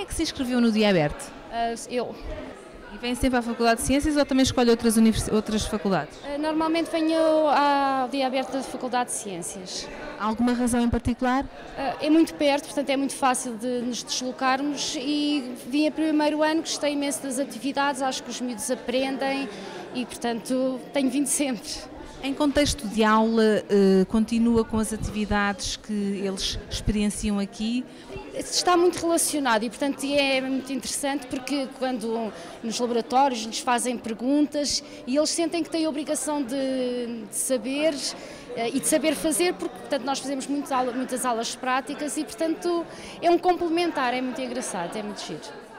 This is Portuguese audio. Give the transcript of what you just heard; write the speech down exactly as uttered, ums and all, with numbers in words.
é que se inscreveu no Dia Aberto? Uh, eu. E vem sempre à Faculdade de Ciências ou também escolhe outras, univers... outras faculdades? Uh, normalmente venho ao Dia Aberto da Faculdade de Ciências. Há alguma razão em particular? Uh, é muito perto, portanto é muito fácil de nos deslocarmos e vim a primeiro ano, gostei imenso das atividades, acho que os miúdos aprendem e, portanto, tenho vindo sempre. Em contexto de aula, uh, continua com as atividades que eles experienciam aqui? Está muito relacionado e, portanto, é muito interessante porque quando nos laboratórios lhes fazem perguntas e eles sentem que têm a obrigação de, de saber uh, e de saber fazer, porque, portanto, nós fazemos muitas aulas, muitas aulas práticas e, portanto, é um complementar, é muito engraçado, é muito giro.